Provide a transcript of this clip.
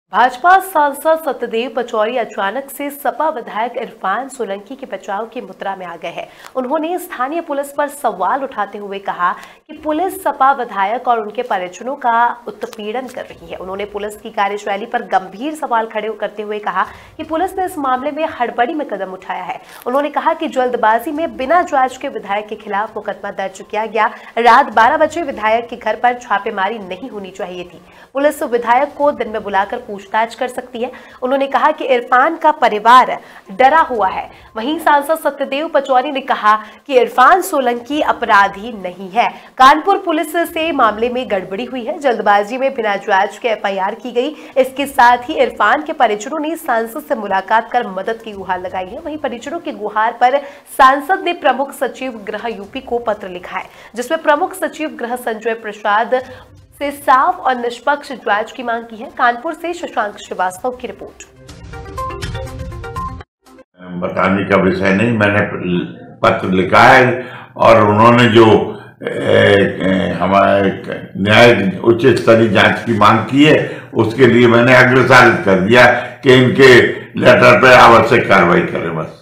भाजपा सांसद सत्यदेव पचौरी अचानक से सपा विधायक इरफान सोलंकी के बचाव की मुद्रा में आ गए हैं। उन्होंने स्थानीय पुलिस पर सवाल उठाते हुए कहा कि पुलिस सपा विधायक और उनके परिजनों का उत्पीड़न कर रही है। उन्होंने पुलिस की कार्यशैली पर गंभीर सवाल खड़े करते हुए कहा कि पुलिस ने इस मामले में हड़बड़ी में कदम उठाया है। उन्होंने कहा कि जल्दबाजी में बिना जांच के विधायक के खिलाफ मुकदमा दर्ज किया गया। रात 12 बजे विधायक के घर पर छापेमारी नहीं होनी चाहिए थी। पुलिस विधायक को दिन में बुलाकर पूछताछ कर सकती है। उन्होंने कहा कि इरफान का परिवार डरा हुआ है। वहीं सांसद सत्यदेव पचौरी ने कहा कि इरफान सोलंकी अपराधी नहीं है। कानपुर पुलिस से मामले में गड़बड़ी हुई है। जल्दबाजी में बिना जांच के एफआईआर की गई। इसके साथ ही इरफान के परिजनों ने सांसद से मुलाकात कर मदद की गुहार लगाई है। वहीं परिजनों की गुहार पर सांसद ने प्रमुख सचिव गृह यूपी को पत्र लिखा है, जिसमें प्रमुख सचिव गृह संजय प्रसाद से साफ और निष्पक्ष जांच की मांग की है। कानपुर से शशांक श्रीवास्तव की रिपोर्ट। बताने का विषय नहीं, मैंने पत्र लिखा है और उन्होंने जो हमारे न्याय उच्च स्तरीय जांच की मांग की है उसके लिए मैंने अग्रसारित कर दिया कि इनके लेटर पर आवश्यक कार्रवाई करें बस।